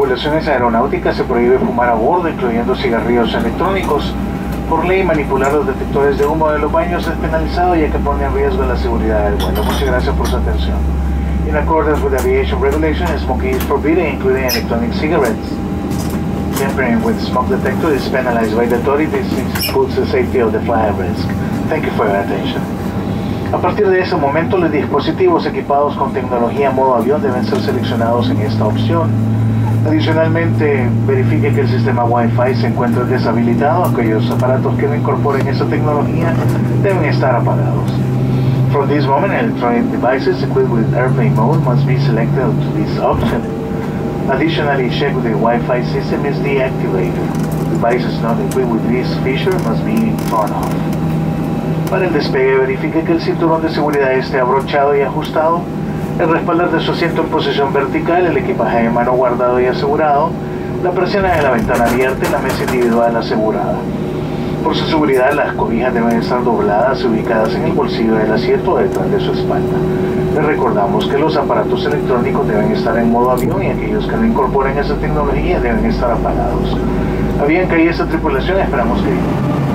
regulaciones aeronáuticas se prohíbe fumar a bordo, incluyendo cigarrillos electrónicos. Por ley, manipular los detectores de humo de los baños es penalizado, ya que pone en riesgo la seguridad del vuelo. Muchas gracias por su atención. In accordance with aviation regulation, smoking is forbidden, including electronic cigarettes. Tampering with smoke detector is penalized by the authorities since it puts the safety of the flight at risk. Thank you for your attention. A partir de ese momento, los dispositivos equipados con tecnología modo avión deben ser seleccionados en esta opción. Adicionalmente, verifique que el sistema Wi-Fi se encuentra deshabilitado. Aquellos aparatos que no incorporen esa tecnología deben estar apagados. From this moment, electronic devices equipped with airplane mode must be selected to this option. Additionally, check the Wi-Fi system is deactivated. Devices not equipped with this feature must be turned off. Para el despegue, verifique que el cinturón de seguridad esté abrochado y ajustado, el respaldar de su asiento en posición vertical, el equipaje de mano guardado y asegurado, la persiana de la ventana abierta y la mesa individual asegurada. Por su seguridad, las cobijas deben estar dobladas y ubicadas en el bolsillo del asiento o detrás de su espalda. Les recordamos que los aparatos electrónicos deben estar en modo avión y aquellos que no incorporen esa tecnología deben estar apagados. Habían caído esta tripulación, esperamos que